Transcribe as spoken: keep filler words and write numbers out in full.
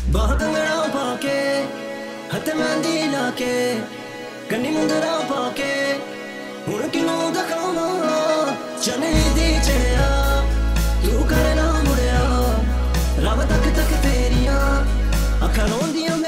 बाह कंगड़ा पाके हथ मेहंदी लाके कन्नी मुंदरा पाके हुण किनू दिखावा चने दी चढ़िया तू करना मुड़िया रब तक तक तेरिया अखां रोंदियां